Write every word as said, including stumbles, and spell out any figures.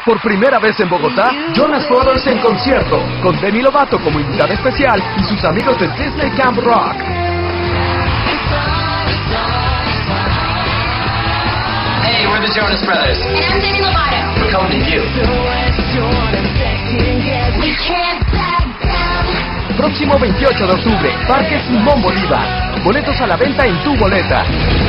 Por primera vez en Bogotá, Jonas Brothers en concierto, con Demi Lovato como invitada especial y sus amigos de Disney Camp Rock. Hey, we're the Jonas Brothers. And I'm Demi Lovato. We're coming to you. We can't back down. Próximo veintiocho de octubre, Parque Simón Bolívar. Boletos a la venta en Tu Boleta.